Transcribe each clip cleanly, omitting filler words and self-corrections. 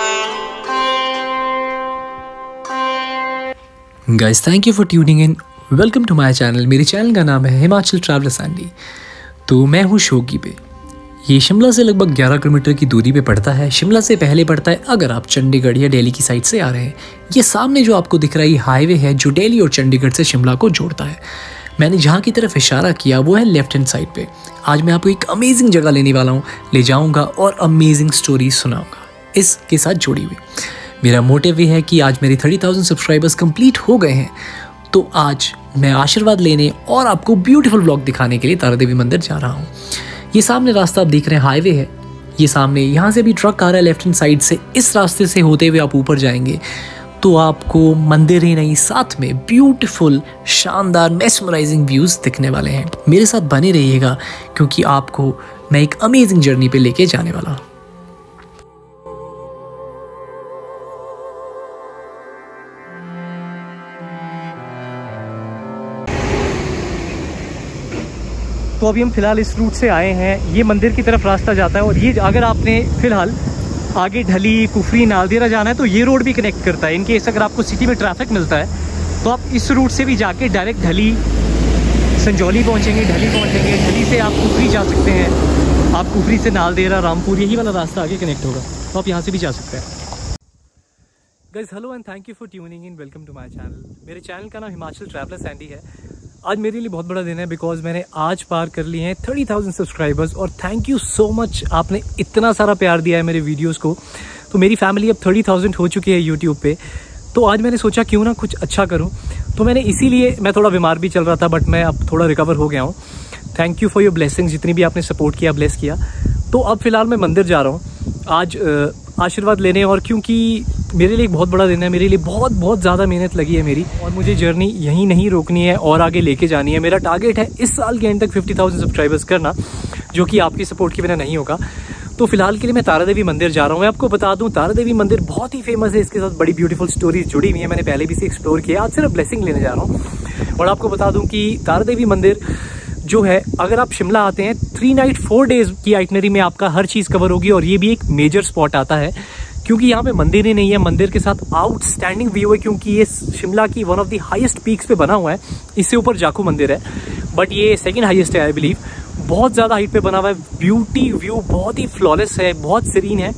Guys, thank you for tuning in. Welcome to my channel. मेरे channel का नाम है हिमाचल ट्रैवलर सैंडी। तो मैं हूँ शोकी पे। ये शिमला से लगभग 11 किलोमीटर की दूरी पे पड़ता है। शिमला से पहले पड़ता है अगर आप चंडीगढ़ या दिल्ली की साइड से आ रहे हैं। ये सामने जो आपको दिख रहा है ये हाईवे है जो दिल्ली और चंडीगढ़ से शिमला को जोड़ता है। मैंने जहाँ की तरफ इशारा किया वो है लेफ्ट हैंड साइड पे। आज मैं आपको एक अमेजिंग जगह लेने वाला हूँ, ले जाऊँगा और अमेजिंग स्टोरी सुनाऊँगा इसके साथ जुड़ी हुई। मेरा मोटिव ये है कि आज मेरे 30,000 सब्सक्राइबर्स कंप्लीट हो गए हैं, तो आज मैं आशीर्वाद लेने और आपको ब्यूटीफुल व्लॉग दिखाने के लिए तारा देवी मंदिर जा रहा हूँ। ये सामने रास्ता आप देख रहे हैं हाईवे है। ये सामने यहाँ से भी ट्रक आ रहा है लेफ्ट हैंड साइड से। इस रास्ते से होते हुए आप ऊपर जाएंगे तो आपको मंदिर ही नहीं साथ में ब्यूटीफुल शानदार मेस्मराइजिंग व्यूज़ दिखने वाले हैं। मेरे साथ बने रहिएगा क्योंकि आपको मैं एक अमेजिंग जर्नी पे लेके जाने वाला हूँ। तो अभी हम फ़िलहाल इस रूट से आए हैं। ये मंदिर की तरफ रास्ता जाता है और ये अगर आपने फ़िलहाल आगे ढली, कुफरी, नालदेहरा जाना है तो ये रोड भी कनेक्ट करता है। इनकेस अगर आपको सिटी में ट्रैफिक मिलता है तो आप इस रूट से भी जाके डायरेक्ट ढली संजौली पहुँचेंगे, ढली से आप कुफरी जा सकते हैं। आप कुफरी से नालदेहरा, रामपुर, यही वाला रास्ता आगे कनेक्ट होगा, तो आप यहाँ से भी जा सकते हैं। Guys, hello and thank you for tuning in. Welcome to my channel. मेरे चैनल का नाम हिमाचल ट्रैवलर सैंडी है। आज मेरे लिए बहुत बड़ा दिन है बिकॉज मैंने आज पार कर लिए हैं 30,000 सब्सक्राइबर्स और थैंक यू सो मच। आपने इतना सारा प्यार दिया है मेरे वीडियोस को। तो मेरी फैमिली अब 30,000 हो चुकी है यूट्यूब पे। तो आज मैंने सोचा क्यों ना कुछ अच्छा करूं। तो मैंने इसीलिए, मैं थोड़ा बीमार भी चल रहा था बट मैं अब थोड़ा रिकवर हो गया हूं। Thank you for your blessings, जितनी भी आपने सपोर्ट किया, ब्लेस किया। तो अब फिलहाल मैं मंदिर जा रहा हूँ आज आशीर्वाद लेने, और क्योंकि मेरे लिए एक बहुत बड़ा दिन है, मेरे लिए बहुत ज़्यादा मेहनत लगी है मेरी, और मुझे जर्नी यहीं नहीं रोकनी है और आगे लेके जानी है। मेरा टारगेट है इस साल के एंड तक 50,000 सब्सक्राइबर्स करना, जो कि आपकी सपोर्ट के बिना नहीं होगा। तो फिलहाल के लिए मैं तारा देवी मंदिर जा रहा हूँ। मैं आपको बता दूँ तारा देवी मंदिर बहुत ही फेमस है, इसके साथ बड़ी ब्यूटीफुल स्टोरीज जुड़ी हुई है। मैंने पहले भी इसे एक्सप्लोर किया, आज सिर्फ ब्लेसिंग लेने जा रहा हूँ। और आपको बता दूँ कि तारा देवी मंदिर जो है, अगर आप शिमला आते हैं 3 नाइट 4 डेज की आइटनरी में आपका हर चीज़ कवर होगी। और ये भी एक मेजर स्पॉट आता है क्योंकि यहाँ पे मंदिर ही नहीं है, मंदिर के साथ आउटस्टैंडिंग व्यू है, क्योंकि ये शिमला की one of the highest peaks पे बना हुआ है। इससे ऊपर जाखू मंदिर है बट ये सेकंड हाईएस्ट है आई बिलीव। बहुत ज़्यादा हाइट पे बना हुआ है। ब्यूटी व्यू बहुत ही फ्लॉलेस है, बहुत सीरीन है।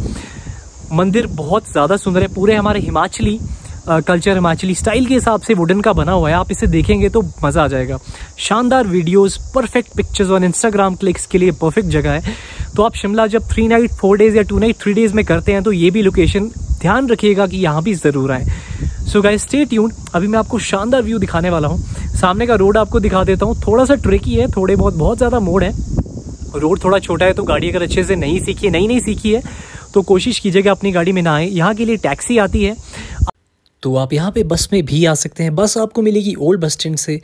मंदिर बहुत ज़्यादा सुंदर है, पूरे हमारे हिमाचली कल्चर, हिमाचली स्टाइल के हिसाब से वुडन का बना हुआ है। आप इसे देखेंगे तो मज़ा आ जाएगा। शानदार वीडियोस, परफेक्ट पिक्चर्स और इंस्टाग्राम क्लिक्स के लिए परफेक्ट जगह है। तो आप शिमला जब 3 नाइट 4 डेज या 2 नाइट 3 डेज में करते हैं तो ये भी लोकेशन ध्यान रखिएगा कि यहाँ भी ज़रूर आए। So guys, stay tuned. अभी मैं आपको शानदार व्यू दिखाने वाला हूँ। सामने का रोड आपको दिखा देता हूँ। थोड़ा सा ट्रिकी है, थोड़े बहुत ज़्यादा मोड़ है। रोड थोड़ा छोटा है तो गाड़ी अगर अच्छे से नहीं सीखी है तो कोशिश कीजिएगा अपनी गाड़ी में ना आए। यहाँ के लिए टैक्सी आती है, तो आप यहाँ पे बस में भी आ सकते हैं। बस आपको मिलेगी ओल्ड बस स्टैंड से।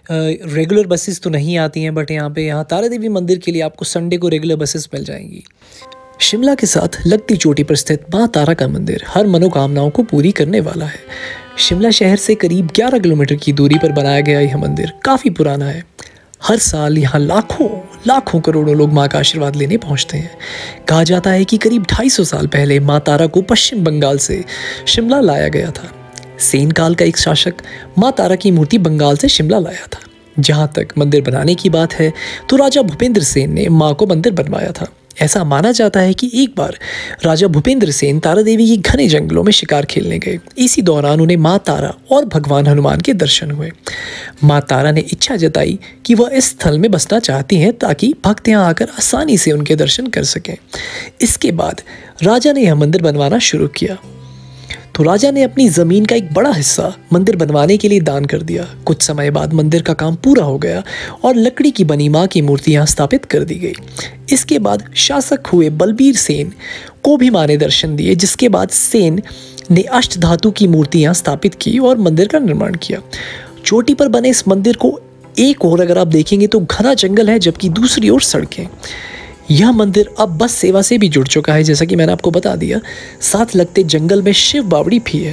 रेगुलर बसेस तो नहीं आती हैं बट यहाँ तारा देवी मंदिर के लिए आपको संडे को रेगुलर बसेस मिल जाएंगी। शिमला के साथ लगती चोटी पर स्थित माँ तारा का मंदिर हर मनोकामनाओं को पूरी करने वाला है। शिमला शहर से करीब 11 किलोमीटर की दूरी पर बनाया गया यह मंदिर काफ़ी पुराना है। हर साल यहाँ लाखों करोड़ों लोग माँ का आशीर्वाद लेने पहुँचते हैं। कहा जाता है कि करीब 250 साल पहले माँ तारा को पश्चिम बंगाल से शिमला लाया गया था। सेन काल का एक शासक माँ तारा की मूर्ति बंगाल से शिमला लाया था। जहाँ तक मंदिर बनाने की बात है तो राजा भूपेंद्र सेन ने माँ को मंदिर बनवाया था। ऐसा माना जाता है कि एक बार राजा भूपेंद्र सेन तारा देवी की घने जंगलों में शिकार खेलने गए। इसी दौरान उन्हें माँ तारा और भगवान हनुमान के दर्शन हुए। माँ तारा ने इच्छा जताई कि वह इस स्थल में बसना चाहती हैं ताकि भक्त यहाँ आकर आसानी से उनके दर्शन कर सकें। इसके बाद राजा ने यह मंदिर बनवाना शुरू किया। तो राजा ने अपनी ज़मीन का एक बड़ा हिस्सा मंदिर बनवाने के लिए दान कर दिया। कुछ समय बाद मंदिर का काम पूरा हो गया और लकड़ी की बनी माँ की मूर्ति यहाँ स्थापित कर दी गई। इसके बाद शासक हुए बलबीर सेन को भी माँ ने दर्शन दिए, जिसके बाद सेन ने अष्टधातु की मूर्ति यहाँ स्थापित की और मंदिर का निर्माण किया। चोटी पर बने इस मंदिर को एक और अगर आप देखेंगे तो घना जंगल है, जबकि दूसरी ओर सड़कें। यह मंदिर अब बस सेवा से भी जुड़ चुका है, जैसा कि मैंने आपको बता दिया। साथ लगते जंगल में शिव बावड़ी भी है।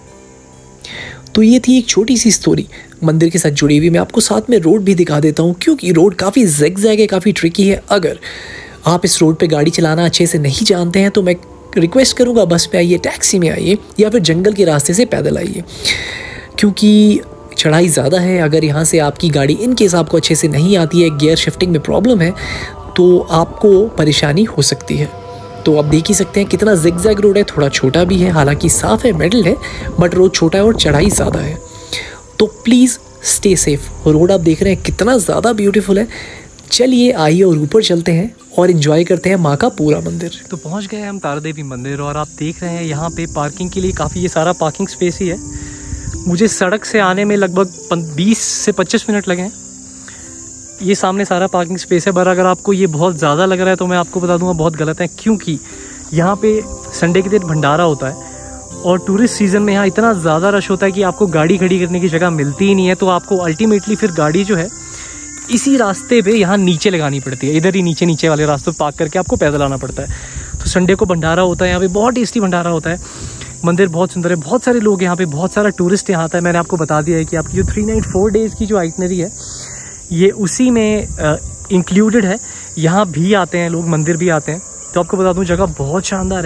तो ये थी एक छोटी सी स्टोरी मंदिर के साथ जुड़ी हुई। मैं आपको साथ में रोड भी दिखा देता हूँ, क्योंकि रोड काफ़ी ज़ैग-ज़ैग है, काफ़ी ट्रिकी है। अगर आप इस रोड पे गाड़ी चलाना अच्छे से नहीं जानते हैं तो मैं रिक्वेस्ट करूँगा बस पे आइए, टैक्सी में आइए या फिर जंगल के रास्ते से पैदल आइए, क्योंकि चढ़ाई ज़्यादा है। अगर यहाँ से आपकी गाड़ी इन केस आपको अच्छे से नहीं आती है, गियर शिफ्टिंग में प्रॉब्लम है, तो आपको परेशानी हो सकती है। तो आप देख ही सकते हैं कितना जिगजैग रोड है, थोड़ा छोटा भी है, हालांकि साफ़ है, मेटल है, बट रोड छोटा है और चढ़ाई ज़्यादा है। तो प्लीज़ स्टे सेफ। रोड आप देख रहे हैं कितना ज़्यादा ब्यूटीफुल है। चलिए आइए और ऊपर चलते हैं और एंजॉय करते हैं माँ का पूरा मंदिर। तो पहुँच गए हम तारा देवी मंदिर और आप देख रहे हैं यहाँ पे पार्किंग के लिए काफ़ी ये सारा पार्किंग स्पेस ही है। मुझे सड़क से आने में लगभग 20 से 25 मिनट लगे हैं। ये सामने सारा पार्किंग स्पेस है, पर अगर आपको ये बहुत ज़्यादा लग रहा है तो मैं आपको बता दूंगा बहुत गलत है, क्योंकि यहाँ पे संडे के दिन भंडारा होता है और टूरिस्ट सीज़न में यहाँ इतना ज़्यादा रश होता है कि आपको गाड़ी खड़ी करने की जगह मिलती ही नहीं है। तो आपको अल्टीमेटली फिर गाड़ी जो है इसी रास्ते पे यहाँ नीचे लगानी पड़ती है, इधर ही नीचे वाले रास्ते पार्क करके आपको पैदल आना पड़ता है। तो संडे को भंडारा होता है, यहाँ पे बहुत टेस्टी भंडारा होता है। मंदिर बहुत सुंदर है, बहुत सारे लोग यहाँ पे, बहुत सारा टूरिस्ट यहाँ आता है। मैंने आपको बता दिया है कि आपकी जो 3 नाइट 4 डेज़ की जो आइटनरी है ये उसी में इंक्लूडेड है। यहाँ भी आते हैं लोग, मंदिर भी आते हैं। तो आपको बता दूँ जगह बहुत शानदार है।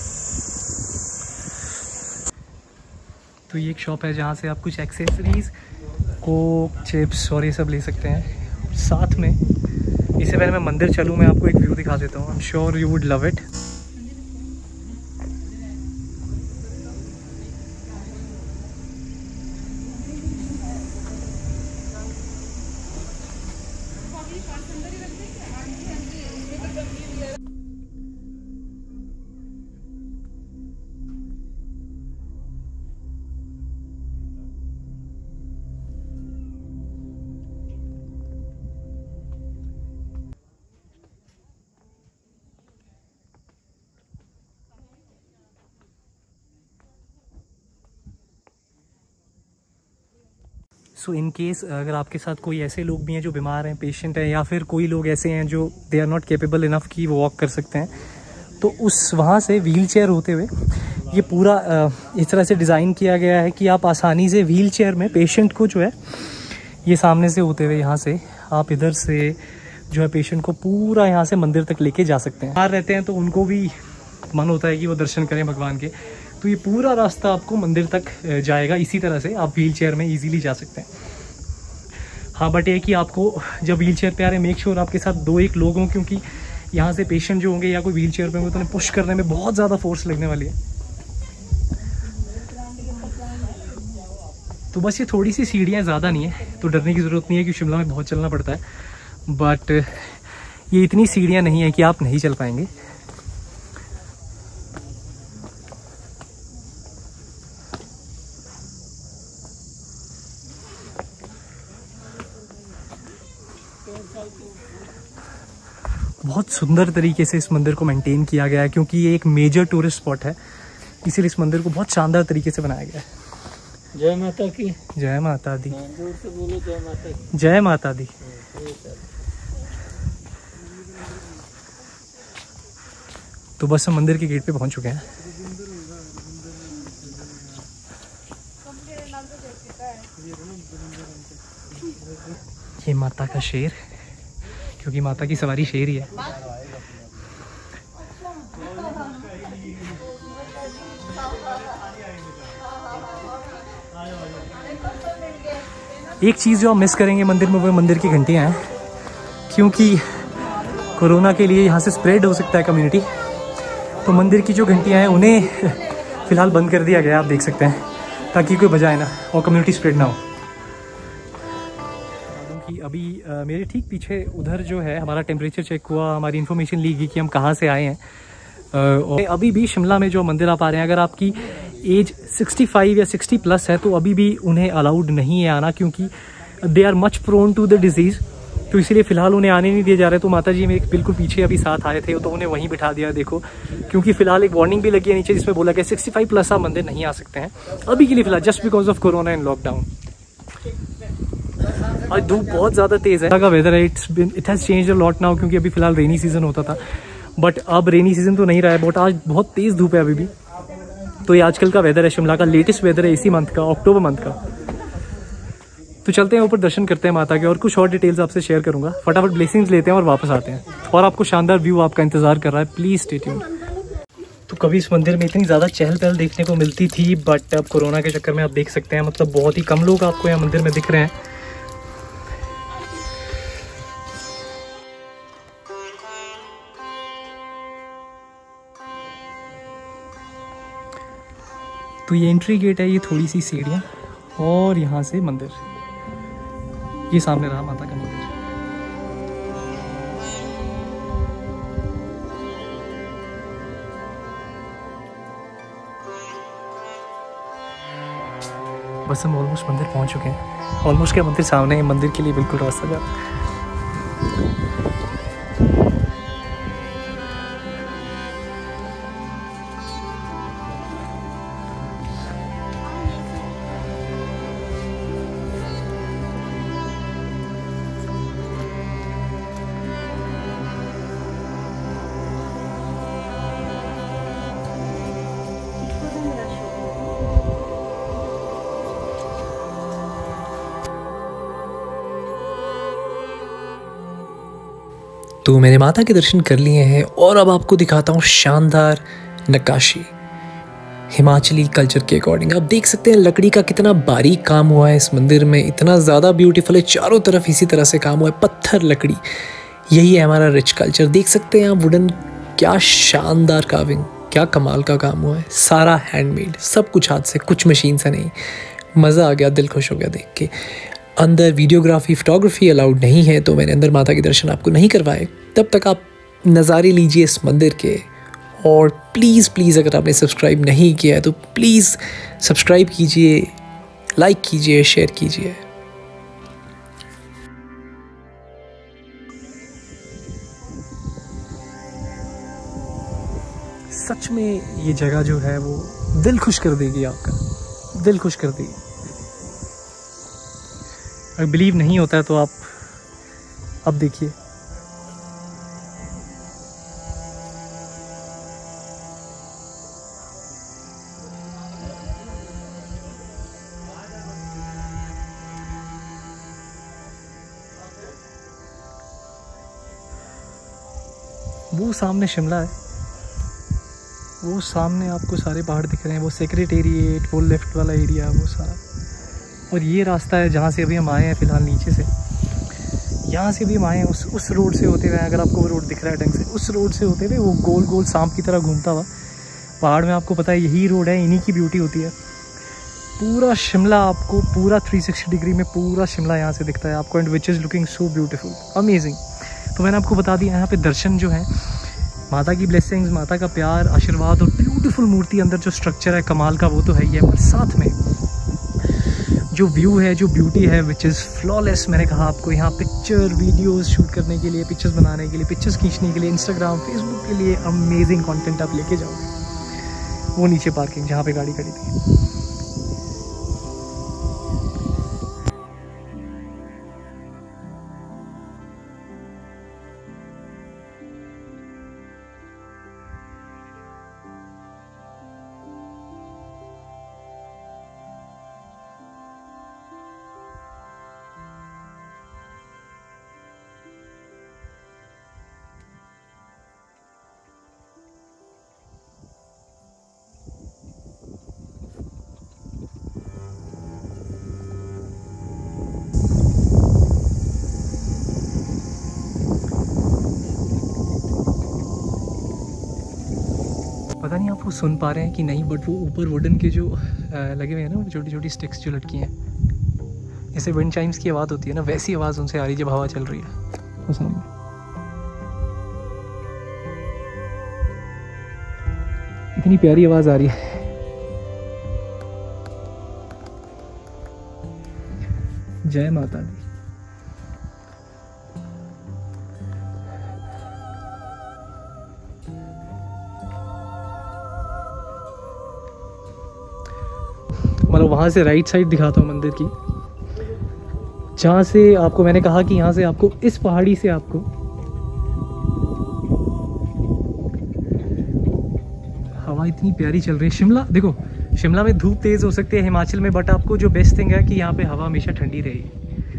तो ये एक शॉप है जहाँ से आप कुछ एक्सेसरीज, कोक, चिप्स और ये सब ले सकते हैं। साथ में इससे पहले मैं मंदिर चलूँ, मैं आपको एक व्यू दिखा देता हूँ। I am sure you would love it. So in case अगर आपके साथ कोई ऐसे लोग भी हैं जो बीमार हैं, पेशेंट हैं, या फिर कोई लोग ऐसे हैं जो they are not capable enough कि वो वॉक कर सकते हैं, तो उस वहाँ से व्हील चेयर होते हुए ये पूरा इस तरह से डिज़ाइन किया गया है कि आप आसानी से व्हील चेयर में पेशेंट को जो है ये सामने से होते हुए यहाँ से आप इधर से जो है पेशेंट को पूरा यहाँ से मंदिर तक लेके जा सकते हैं। बाहर रहते हैं तो उनको भी मन होता है कि वो दर्शन करें भगवान के। तो ये पूरा रास्ता आपको मंदिर तक जाएगा, इसी तरह से आप व्हील चेयर में इजीली जा सकते हैं। हाँ, बट ये कि आपको जब व्हील चेयर पे आ रहे हैं मेक श्योर आपके साथ 2-1 लोग हों, क्योंकि यहाँ से पेशेंट जो होंगे या कोई व्हील चेयर पे होंगे तो उन्हें पुश करने में बहुत ज़्यादा फोर्स लगने वाली है। तो बस ये थोड़ी सी सीढ़ियाँ, ज़्यादा नहीं है, तो डरने की ज़रूरत नहीं है कि शिमला में बहुत चलना पड़ता है। बट ये इतनी सीढ़ियाँ नहीं है कि आप नहीं चल पाएंगे। बहुत सुंदर तरीके से इस मंदिर को मेंटेन किया गया है, क्योंकि ये एक मेजर टूरिस्ट स्पॉट है, इसीलिए इस मंदिर को बहुत शानदार तरीके से बनाया गया है। जय माता की, जय माता दी, जोर से बोलो जय माता की। जय माता दी। तो बस हम मंदिर के गेट पे पहुंच चुके हैं। ये माता का शेर, क्योंकि माता की सवारी शेर ही है। एक चीज़ जो आप मिस करेंगे मंदिर में वो मंदिर की घंटियाँ हैं, क्योंकि कोरोना के लिए यहाँ से स्प्रेड हो सकता है कम्युनिटी। तो मंदिर की जो घंटियाँ हैं उन्हें फ़िलहाल बंद कर दिया गया, आप देख सकते हैं, ताकि कोई बजाए ना और कम्युनिटी स्प्रेड ना हो। कि अभी मेरे ठीक पीछे उधर जो है हमारा टेम्परेचर चेक हुआ, हमारी इन्फॉर्मेशन ली गई कि हम कहाँ से आए हैं। और अभी भी शिमला में जो मंदिर आप आ रहे हैं, अगर आपकी एज 65 या 60 प्लस है तो अभी भी उन्हें अलाउड नहीं है आना, क्योंकि they are much prone to the disease. तो इसीलिए फ़िलहाल उन्हें आने नहीं दिए जा रहे। तो माता जी मेरे बिल्कुल पीछे अभी साथ आए थे, तो उन्हें वहीं बिठा दिया, देखो, क्योंकि फ़िलहाल एक वार्निंग भी लगी है नीचे जिसमें बोला गया 65 प्लस आप मंदिर नहीं आ सकते हैं अभी के लिए फ़िलहाल, just because of corona and lockdown. और धूप बहुत ज़्यादा तेज़ है, का वेदर है, it has change a lot now, क्योंकि अभी फ़िलहाल रेनी सीज़न होता था, बट अब रेनी सीज़न तो नहीं रहा है, बट आज बहुत तेज़ धूप है अभी भी। तो ये आजकल का वेदर है, शिमला का लेटेस्ट वेदर है इसी मंथ का, अक्टूबर मंथ का। तो चलते हैं ऊपर, दर्शन करते हैं माता के, और कुछ और डिटेल्स आपसे शेयर करूंगा। फटाफट ब्लेसिंग्स लेते हैं और वापस आते हैं, और आपको शानदार व्यू आपका इंतजार कर रहा है। Please stay tuned. तो कभी इस मंदिर में इतनी ज़्यादा चहल पहल देखने को मिलती थी, बट अब कोरोना के चक्कर में आप देख सकते हैं मतलब बहुत ही कम लोग आपको यहाँ मंदिर में दिख रहे हैं। तो ये एंट्री गेट है, ये थोड़ी सी सीढ़ियाँ और यहाँ से मंदिर, ये सामने रहा माता का मंदिर। बस हम ऑलमोस्ट मंदिर पहुंच चुके हैं। ऑलमोस्ट क्या, मंदिर सामने है, मंदिर के लिए बिल्कुल रास्ता जा। तो मैंने माता के दर्शन कर लिए हैं और अब आपको दिखाता हूँ शानदार नक्काशी हिमाचली कल्चर के अकॉर्डिंग। आप देख सकते हैं लकड़ी का कितना बारीक काम हुआ है इस मंदिर में, इतना ज़्यादा ब्यूटीफुल है। चारों तरफ इसी तरह से काम हुआ है, पत्थर लकड़ी, यही है हमारा रिच कल्चर। देख सकते हैं आप वुडन, क्या शानदार कार्विंग, क्या कमाल का काम हुआ है। सारा हैंडमेड, सब कुछ हाथ से, कुछ मशीन से नहीं। मज़ा आ गया, दिल खुश हो गया देख के। अंदर वीडियोग्राफी फोटोग्राफी अलाउड नहीं है, तो मैंने अंदर माता के दर्शन आपको नहीं करवाए। तब तक आप नज़ारे लीजिए इस मंदिर के। और प्लीज़ प्लीज़ अगर आपने सब्सक्राइब नहीं किया है तो प्लीज़ सब्सक्राइब कीजिए, लाइक कीजिए, शेयर कीजिए। सच में ये जगह जो है वो दिल खुश कर देगी, आपका दिल खुश कर देगी। अगर बिलीव नहीं होता है तो आप अब देखिए। वो सामने शिमला है, वो सामने आपको सारे पहाड़ दिख रहे हैं, वो सेक्रेटेरिएट, वो लेफ्ट वाला एरिया, वो सारा। और ये रास्ता है जहाँ से अभी हम आए हैं फ़िलहाल, नीचे से। यहाँ से भी हम आए हैं उस रोड से होते हुए, अगर आपको वो रोड दिख रहा है ढंग से, उस रोड से होते हुए वो गोल गोल सांप की तरह घूमता हुआ पहाड़ में। आपको पता है यही रोड है, इन्हीं की ब्यूटी होती है। पूरा शिमला आपको, पूरा 360 डिग्री में पूरा शिमला यहाँ से दिखता है आपको, and which is looking so beautiful, amazing. तो मैंने आपको बता दिया, यहाँ पे दर्शन जो है, माता की ब्लेसिंग्स, माता का प्यार, आशीर्वाद और ब्यूटीफुल मूर्ति, अंदर जो स्ट्रक्चर है कमाल का, वो तो है ही है, पर साथ में जो व्यू है, जो ब्यूटी है, विच इज़ फ्लॉलेस। मैंने कहा आपको यहाँ पिक्चर वीडियोस शूट करने के लिए, पिक्चर्स बनाने के लिए, पिक्चर्स खींचने के लिए, इंस्टाग्राम फेसबुक के लिए अमेजिंग कंटेंट आप लेके जाओगे। वो नीचे पार्किंग जहाँ पे गाड़ी खड़ी थी। पता नहीं आप वो सुन पा रहे हैं कि नहीं, बट वो ऊपर वुडन के जो लगे हुए हैं ना, वो छोटी छोटी स्टिक्स जो लटकी हैं, जैसे विंड चाइम्स की आवाज़ होती है ना, वैसी आवाज़ उनसे आ रही है जब हवा चल रही है। वो सामने इतनी प्यारी आवाज़ आ रही है। जय माता दी। मतलब वहाँ से राइट साइड दिखाता हूँ मंदिर की, जहाँ से आपको मैंने कहा कि यहाँ से आपको इस पहाड़ी से आपको हवा इतनी प्यारी चल रही है। शिमला देखो, शिमला में धूप तेज़ हो सकती है, हिमाचल में, बट आपको जो बेस्ट थिंग है कि यहाँ पे हवा हमेशा ठंडी रहेगी।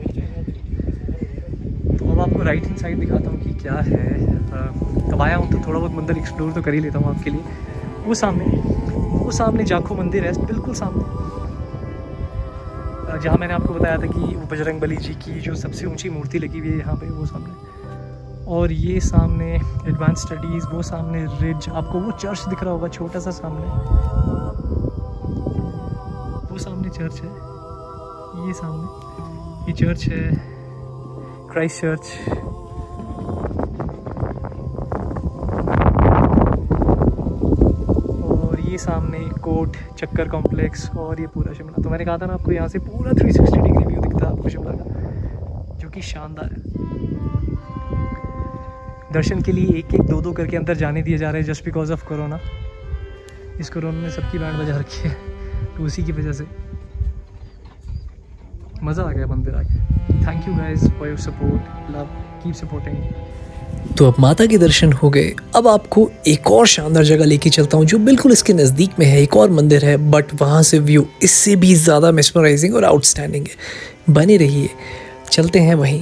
तो अब आपको राइट हैंड साइड दिखाता हूँ कि क्या है। कब आया हूँ तो थोड़ा बहुत मंदिर एक्सप्लोर तो कर ही लेता हूँ आपके लिए। वो सामने जाखू मंदिर है, बिल्कुल सामने, जहाँ मैंने आपको बताया था कि वो बजरंग बली जी की जो सबसे ऊंची मूर्ति लगी हुई है यहाँ पे, वो सामने। और ये सामने एडवांस स्टडीज़, वो सामने रिज, आपको वो चर्च दिख रहा होगा छोटा सा सामने, वो सामने चर्च है, ये सामने ये चर्च है, क्राइस्ट चर्च। और ये सामने कोट चक्कर कॉम्प्लेक्स और ये पूरा शिमला। तो मैंने कहा था ना आपको, यहाँ से पूरा 360 डिग्री व्यू दिखता है आपको शिमला का, जो कि शानदार है। दर्शन के लिए एक दो करके अंदर जाने दिए जा रहे हैं जस्ट बिकॉज ऑफ कोरोना। इस कोरोना ने सबकी बैंड बजा रखी है, तो उसी की वजह से मज़ा आ गया मंदिर आके। Thank you guys for your support, love, keep supporting. तो अब माता के दर्शन हो गए, अब आपको एक और शानदार जगह लेके चलता हूँ जो बिल्कुल इसके नज़दीक में है। एक और मंदिर है, बट वहाँ से व्यू इससे भी ज़्यादा मेस्मराइजिंग और आउटस्टैंडिंग है। बने रहिए, चलते हैं वहीं।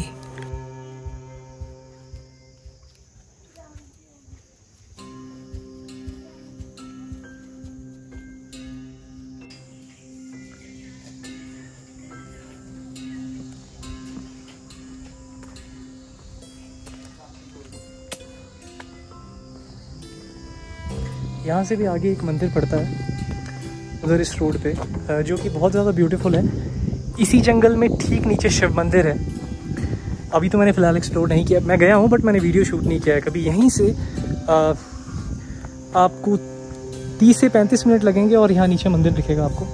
यहाँ से भी आगे एक मंदिर पड़ता है उधर इस रोड पे, जो कि बहुत ज़्यादा ब्यूटीफुल है। इसी जंगल में ठीक नीचे शिव मंदिर है। अभी तो मैंने फ़िलहाल एक्सप्लोर नहीं किया, मैं गया हूँ बट मैंने वीडियो शूट नहीं किया है कभी। यहीं से आपको 30 से 35 मिनट लगेंगे और यहाँ नीचे मंदिर दिखेगा आपको।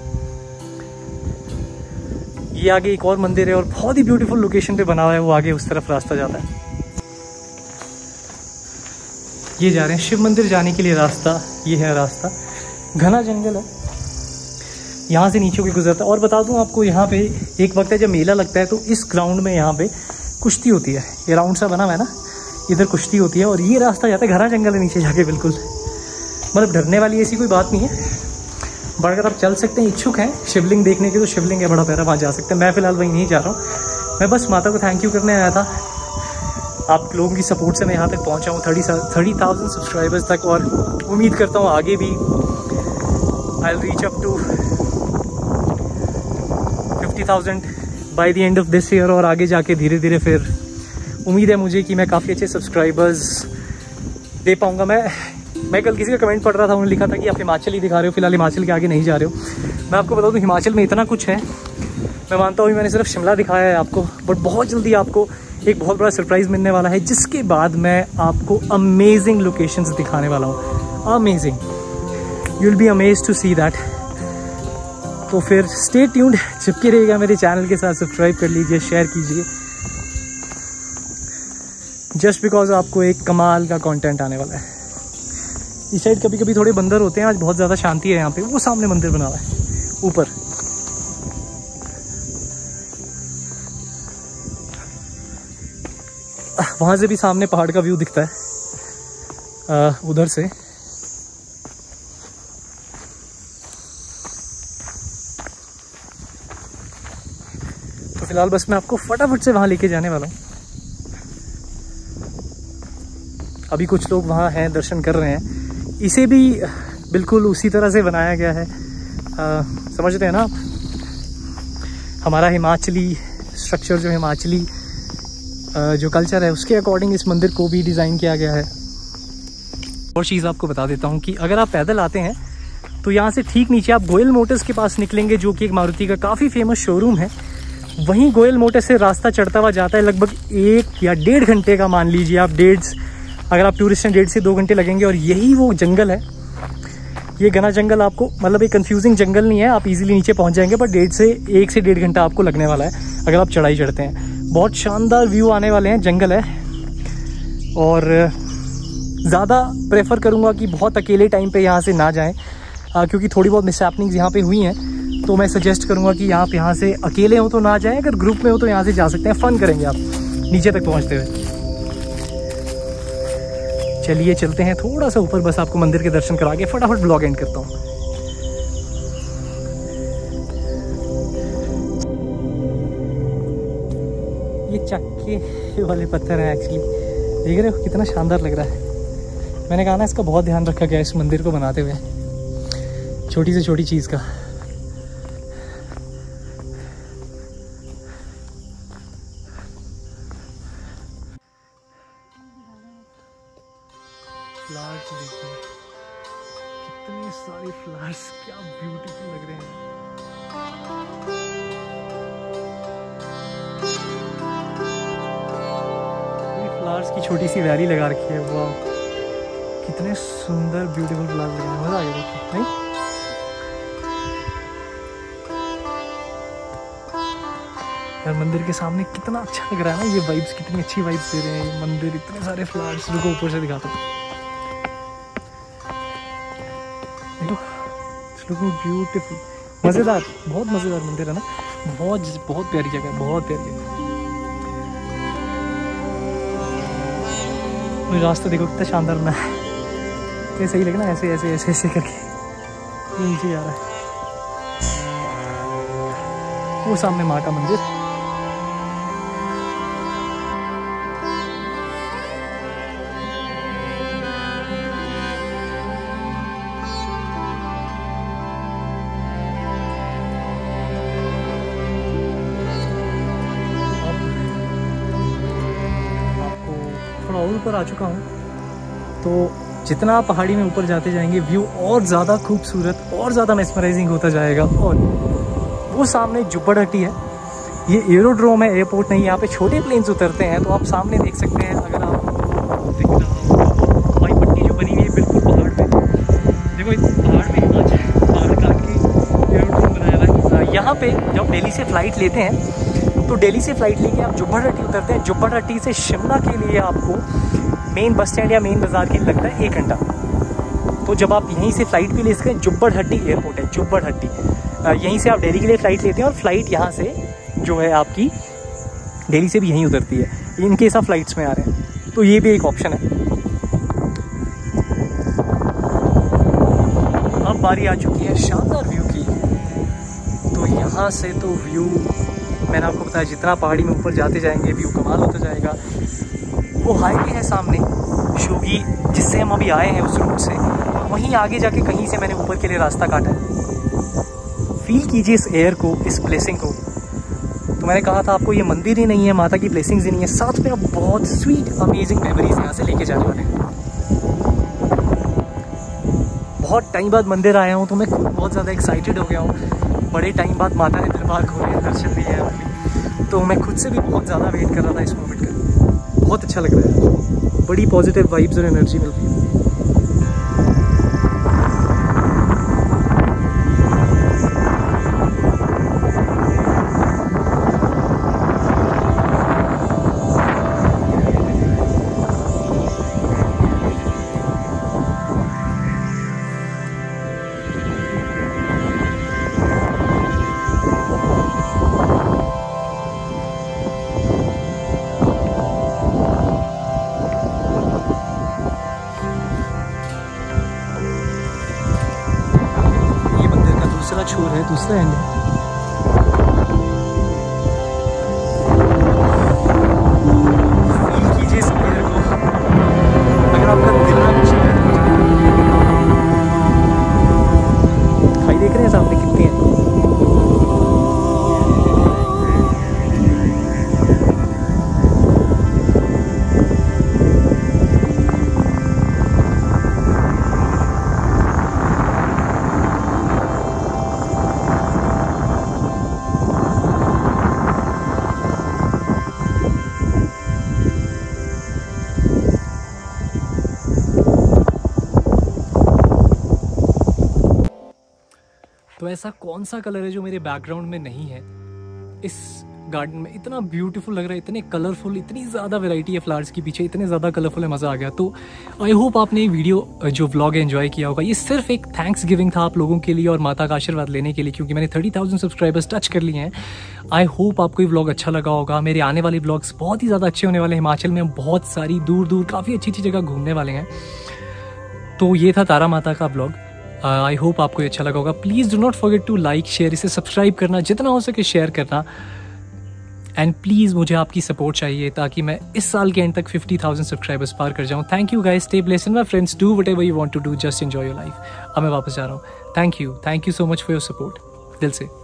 ये आगे एक और मंदिर है और बहुत ही ब्यूटीफुल लोकेशन पे बना हुआ है, वो आगे उस तरफ रास्ता जाता है। ये जा रहे हैं शिव मंदिर जाने के लिए रास्ता, ये है रास्ता। घना जंगल है, यहाँ से नीचे भी गुजरता है। और बता दूँ आपको, यहाँ पे एक वक्त है जब मेला लगता है तो इस ग्राउंड में यहाँ पे कुश्ती होती है। ये राउंड सा बना हुआ है ना, इधर कुश्ती होती है और ये रास्ता जाता है, घना जंगल है नीचे जाके बिल्कुल। मतलब डरने वाली ऐसी कोई बात नहीं है, बट अगर आप चल सकते हैं, इच्छुक हैं शिवलिंग देखने के, तो शिवलिंग है बड़ा प्यारा, वहाँ जा सकते हैं। मैं फ़िलहाल वहीं नहीं जा रहा हूँ, मैं बस माता को थैंक यू करने आया था। आप लोगों की सपोर्ट से मैं यहाँ तक पहुँचा हूँ 30,000 सब्सक्राइबर्स तक, और उम्मीद करता हूँ आगे भी I will reach up to 50,000 by the end of this year. और आगे जाके धीरे धीरे फिर उम्मीद है मुझे कि मैं काफ़ी अच्छे सब्सक्राइबर्स दे पाऊँगा। मैं कल किसी का कमेंट पढ़ रहा था, उन्होंने लिखा था कि आप हिमाचल ही दिखा रहे हो, फिलहाल हिमाचल के आगे नहीं जा रहे हो। मैं आपको बता दूँ हिमाचल में इतना कुछ है, मैं मानता हूँ मैंने सिर्फ शिमला दिखाया है आपको, बट बहुत जल्दी आपको एक बहुत बड़ा सरप्राइज़ मिलने वाला है, जिसके बाद मैं आपको अमेजिंग लोकेशंस दिखाने वाला हूँ। Amazing, you will be amazed to see that. तो फिर स्टे ट्यून्ड, चिपके रहिएगा मेरे चैनल के साथ, सब्सक्राइब कर लीजिए, शेयर कीजिए, जस्ट बिकॉज आपको एक कमाल का कंटेंट आने वाला है। इस साइड कभी कभी थोड़े बंदर होते हैं, आज बहुत ज़्यादा शांति है यहाँ पे। वो सामने मंदिर बना हुआ है ऊपर, वहाँ से भी सामने पहाड़ का व्यू दिखता है उधर से। तो फिलहाल बस मैं आपको फटाफट से वहाँ लेके जाने वाला हूँ। अभी कुछ लोग वहाँ हैं, दर्शन कर रहे हैं। इसे भी बिल्कुल उसी तरह से बनाया गया है, समझते हैं ना आप, हमारा हिमाचली स्ट्रक्चर, जो हिमाचली जो कल्चर है उसके अकॉर्डिंग इस मंदिर को भी डिज़ाइन किया गया है। और चीज़ आपको बता देता हूँ कि अगर आप पैदल आते हैं तो यहाँ से ठीक नीचे आप गोयल मोटर्स के पास निकलेंगे, जो कि एक मारुति का काफ़ी फेमस शोरूम है। वहीं गोयल मोटर्स से रास्ता चढ़ता हुआ जाता है, लगभग 1 या 1.5 घंटे का मान लीजिए आप, अगर आप टूरिस्ट हैं 1.5 से 2 घंटे लगेंगे। और यही वो जंगल है, ये घना जंगल आपको, मतलब एक कंफ्यूजिंग जंगल नहीं है, आप इजीली नीचे पहुंच जाएंगे, पर 1 से 1.5 घंटा आपको लगने वाला है अगर आप चढ़ाई चढ़ते हैं। बहुत शानदार व्यू आने वाले हैं, जंगल है। और ज़्यादा प्रेफर करूँगा कि बहुत अकेले टाइम पे यहाँ से ना जाएं, क्योंकि थोड़ी बहुत मिसहैपनिंग्स यहाँ पे हुई हैं, तो मैं सजेस्ट करूँगा कि आप यहाँ से अकेले हो तो ना जाएं, अगर ग्रुप में हो तो यहाँ से जा सकते हैं, फ़न करेंगे आप नीचे तक पहुँचते हुए। चलिए चलते हैं थोड़ा सा ऊपर, बस आपको मंदिर के दर्शन करा के फटाफट ब्लॉग एंड करता हूँ। ये चक्के वाले पत्थर हैं एक्चुअली, देख रहे हो कितना शानदार लग रहा है। मैंने कहा ना इसका बहुत ध्यान रखा गया इस मंदिर को बनाते हुए। छोटी से छोटी चीज़ का। फ्लावर्स देखिए, कितने सारे फ्लावर्स, क्या ब्यूटीफुल लग रहे हैं। फ्लावर्स की छोटी सी वैली लगा रखी है। वाह, कितने सुंदर ब्यूटीफुल फ्लावर्स लगे हैं। मज़ा आ गया देखिए, नहीं? यार मंदिर के सामने कितना अच्छा लग रहा है ना, ये वाइब्स कितनी अच्छी वाइब्स दे रहे हैं ये मंदिर, इतने सारे फ्लावर्स। रुको ऊपर से दिखाता हूँ, देखो, लुकिंग ब्यूटीफुल, मज़ेदार, बहुत मज़ेदार मंदिर है ना, बहुत प्यारी जगह है, बहुत प्यारी जगह। रास्ता देखो कितना शानदार बना है, ये सही लगे ना, ऐसे ऐसे ऐसे ऐसे करके नीचे आ रहा है। वो सामने माँ का मंदिर, और ऊपर आ चुका हूँ। तो जितना आप पहाड़ी में ऊपर जाते जाएंगे व्यू और ज़्यादा खूबसूरत और ज़्यादा मेस्मराइजिंग होता जाएगा। और वो सामने जुब्बड़हट्टी है, ये एरोड्रोम है, एयरपोर्ट नहीं। यहाँ पे छोटे प्लेन्स उतरते हैं। तो आप सामने देख सकते हैं, अगर आप दिख रहा हो वाई पट्टी जो बनी हुई है बिल्कुल पहाड़ पे, देखो इस पहाड़ में हिमाचल पहाड़ काट के एरोड्रोम बनाया हुआ है। यहाँ पे जब दिल्ली से फ़्लाइट लेते हैं तो दिल्ली से फ़्लाइट लेके आप जुब्बड़हट्टी उतरते हैं। जुब्बड़हट्टी से शिमला के लिए आपको मेन बस स्टैंड या मेन बाज़ार के लिए लगता है 1 घंटा। तो जब आप यहीं से फ़्लाइट भी ले सकते हैं, जुब्बड़हट्टी एयरपोर्ट है, जुब्बड़हट्टी, यहीं से आप दिल्ली के लिए फ़्लाइट लेते हैं और फ़्लाइट यहाँ से जो है आपकी दिल्ली से भी यहीं उतरती है, इन केस आप फ़्लाइट्स में आ रहे हैं तो ये भी एक ऑप्शन है। अब बारी आ चुकी है शानदार व्यू की। तो यहाँ से तो व्यू, मैंने आपको बताया, जितना पहाड़ी में ऊपर जाते जाएंगे व्यू कमाल होता जाएगा। वो हाईवे है सामने शोगी, जिससे हम अभी आए हैं उस रूट से, वहीं आगे जाके कहीं से मैंने ऊपर के लिए रास्ता काटा है। फील कीजिए इस एयर को, इस ब्लेसिंग को। तो मैंने कहा था आपको, ये मंदिर ही नहीं है, माता की ब्लेसिंग्स ही नहीं है, साथ में आप बहुत स्वीट अमेजिंग मेमोरीज यहाँ से लेके जाने वाले हैं। बहुत टाइम बाद मंदिर आया हूँ तो मैं खुद बहुत ज़्यादा एक्साइटेड हो गया हूँ। बड़े टाइम बाद माता ने दरबार खोले, दर्शन दिए हैं अपनी, तो मैं खुद से भी बहुत ज़्यादा वेट कर रहा था इस मोमेंट का। बहुत अच्छा लग रहा है, बड़ी पॉजिटिव वाइब्स और एनर्जी मिल रही है। दूसरा छोर है, दूसरा एंड है। फील कीजिए इस एयर को, अगर आपका दिल ना कुछ खाई देख रहे हैं सामने कितनी है। तो ऐसा कौन सा कलर है जो मेरे बैकग्राउंड में नहीं है इस गार्डन में? इतना ब्यूटीफुल लग रहा है, इतने कलरफुल, इतनी ज़्यादा वैरायटी है फ्लावर्स के पीछे, इतने ज़्यादा कलरफुल है, मज़ा आ गया। तो आई होप आपने ये वीडियो जो व्लॉग एंजॉय किया होगा। ये सिर्फ एक थैंक्स गिविंग था आप लोगों के लिए और माता का आशीर्वाद लेने के लिए, क्योंकि मैंने 30,000 सब्सक्राइबर्स टच कर लिए हैं। आई होप आपको ये व्लॉग अच्छा लगा होगा। मेरे आने वाले व्लॉग्स बहुत ही ज़्यादा अच्छे होने वाले हैं। हिमाचल में हम बहुत सारी दूर दूर काफ़ी अच्छी अच्छी जगह घूमने वाले हैं। तो ये था तारा माता का व्लॉग। आई होप आपको ये अच्छा लगा होगा। Please do not forget to like, share, इसे सब्सक्राइब करना, जितना हो सके शेयर करना। एंड प्लीज़ मुझे आपकी सपोर्ट चाहिए ताकि मैं इस साल के एंड तक 50,000 सब्सक्राइबर्स पार कर जाऊँ। Thank you guys, stay blessed and my friends, do whatever you want to do, just enjoy your life. अब मैं वापस जा रहा हूँ। Thank you so much for your support, दिल से।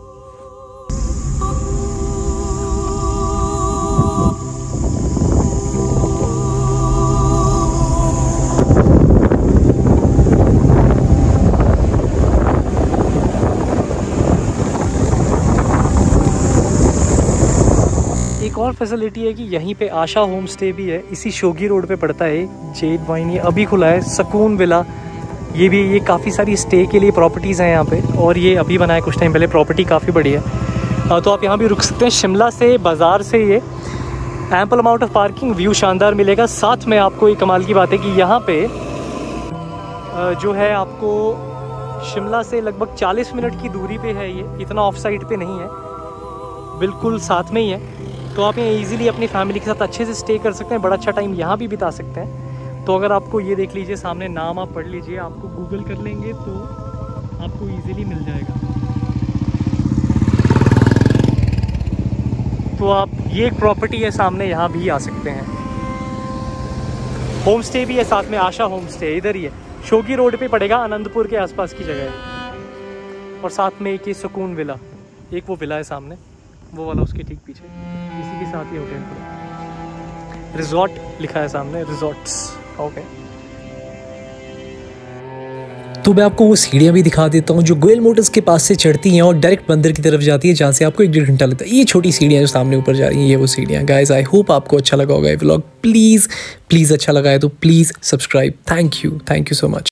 एक और फैसिलिटी है कि यहीं पे आशा होम स्टे भी है, इसी शोगी रोड पे पड़ता है। जेड वाइन ये अभी खुला है, सुकून विला ये भी, ये काफ़ी सारी स्टे के लिए प्रॉपर्टीज़ हैं यहाँ पे, और ये अभी बना है कुछ टाइम पहले, प्रॉपर्टी काफ़ी बड़ी है। तो आप यहाँ भी रुक सकते हैं। शिमला से बाज़ार से ये ample amount of parking, view शानदार मिलेगा। साथ में आपको एक कमाल की बात है कि यहाँ पे जो है आपको शिमला से लगभग 40 मिनट की दूरी पे है ये, इतना ऑफ साइड पे नहीं है, बिल्कुल साथ में ही है। तो आप यहाँ इजीली अपनी फैमिली के साथ अच्छे से स्टे कर सकते हैं, बड़ा अच्छा टाइम यहाँ भी बिता सकते हैं। तो अगर आपको ये देख लीजिए सामने, नाम आप पढ़ लीजिए, आपको गूगल कर लेंगे तो आपको इजीली मिल जाएगा। तो आप, ये एक प्रॉपर्टी है सामने, यहाँ भी आ सकते हैं। होम स्टे भी है साथ में, आशा होम स्टे इधर ही है, शोगी रोड पे पड़ेगा, आनंदपुर के आसपास की जगह है। और साथ में एक ये सुकून विला, एक वो विला है सामने, वो वाला उसके ठीक पीछे, इसी के साथ ही होटल पर रिजॉर्ट लिखा है सामने, रिजॉर्ट्स। ओके, तो मैं आपको वो सीढ़ियाँ भी दिखा देता हूँ जो गोयल मोटर्स के पास से चढ़ती हैं और डायरेक्ट मंदिर की तरफ जाती है, जहाँ से आपको 1-1.5 घंटा लगता है। ये छोटी सीढ़ियाँ जो सामने ऊपर जा रही हैं, ये वो सीढ़ियाँ। गाइस, आई होप आपको अच्छा लगा होगा ये व्लॉग। प्लीज़ अच्छा लगा है तो please subscribe. Thank you so much.